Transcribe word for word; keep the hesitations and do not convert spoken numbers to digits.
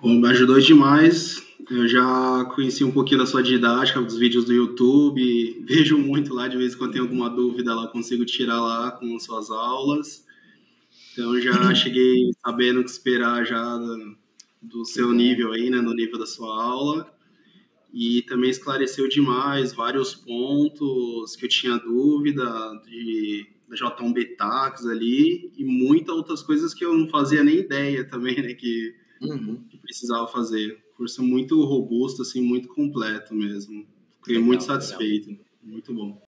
Bom, me ajudou demais. Eu já conheci um pouquinho da sua didática, dos vídeos do YouTube, vejo muito lá, de vez em quando tem alguma dúvida lá, consigo tirar lá com suas aulas. Então já cheguei sabendo o que esperar já do, do Que seu bom. nível aí, né, no nível da sua aula. E também esclareceu demais vários pontos que eu tinha dúvida de da J um B Tax ali e muitas outras coisas que eu não fazia nem ideia também, né, que Uhum. que precisava fazer. Curso muito robusto, assim, muito completo mesmo. Fiquei muito Legal, legal. satisfeito. Muito bom.